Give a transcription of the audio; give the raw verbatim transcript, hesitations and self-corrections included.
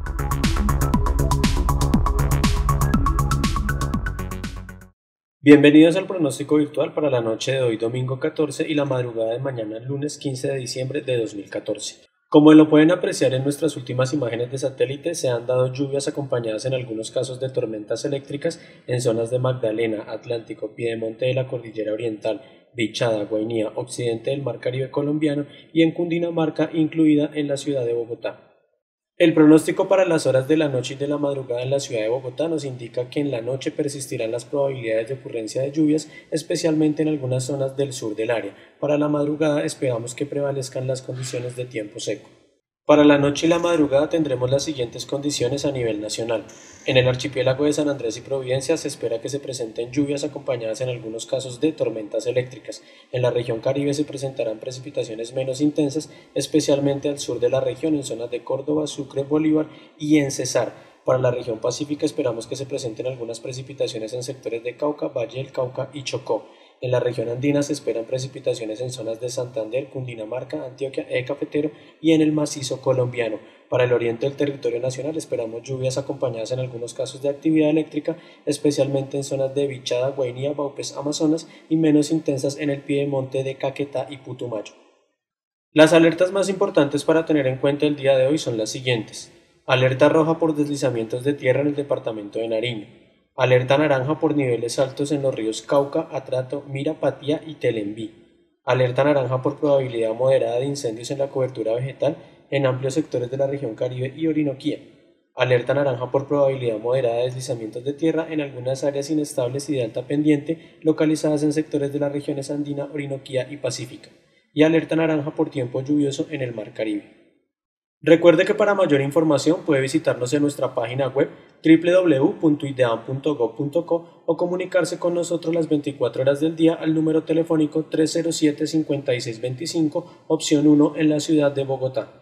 Bienvenidos al pronóstico virtual para la noche de hoy domingo catorce y la madrugada de mañana lunes quince de diciembre de dos mil catorce. Como lo pueden apreciar en nuestras últimas imágenes de satélite, se han dado lluvias acompañadas en algunos casos de tormentas eléctricas en zonas de Magdalena, Atlántico, Piedemonte de la Cordillera Oriental, Bichada, Guainía, occidente del Mar Caribe colombiano y en Cundinamarca, incluida en la ciudad de Bogotá. El pronóstico para las horas de la noche y de la madrugada en la ciudad de Bogotá nos indica que en la noche persistirán las probabilidades de ocurrencia de lluvias, especialmente en algunas zonas del sur del área. Para la madrugada esperamos que prevalezcan las condiciones de tiempo seco. Para la noche y la madrugada tendremos las siguientes condiciones a nivel nacional. En el archipiélago de San Andrés y Providencia se espera que se presenten lluvias acompañadas en algunos casos de tormentas eléctricas. En la región Caribe se presentarán precipitaciones menos intensas, especialmente al sur de la región en zonas de Córdoba, Sucre, Bolívar y en Cesar. Para la región Pacífica esperamos que se presenten algunas precipitaciones en sectores de Cauca, Valle del Cauca y Chocó. En la región andina se esperan precipitaciones en zonas de Santander, Cundinamarca, Antioquia, Eje Cafetero y en el macizo colombiano. Para el oriente del territorio nacional esperamos lluvias acompañadas en algunos casos de actividad eléctrica, especialmente en zonas de Bichada, Guainía, Vaupés, Amazonas y menos intensas en el piedemonte de Caquetá y Putumayo. Las alertas más importantes para tener en cuenta el día de hoy son las siguientes. Alerta roja por deslizamientos de tierra en el departamento de Nariño. Alerta naranja por niveles altos en los ríos Cauca, Atrato, Mira, Patía y Telembí. Alerta naranja por probabilidad moderada de incendios en la cobertura vegetal en amplios sectores de la región Caribe y Orinoquía. Alerta naranja por probabilidad moderada de deslizamientos de tierra en algunas áreas inestables y de alta pendiente localizadas en sectores de las regiones andina, Orinoquía y Pacífica. Y alerta naranja por tiempo lluvioso en el Mar Caribe. Recuerde que para mayor información puede visitarnos en nuestra página web doble u doble u doble u punto ideam punto gob punto co o comunicarse con nosotros las veinticuatro horas del día al número telefónico tres cero siete, cinco seis dos cinco, opción uno en la ciudad de Bogotá.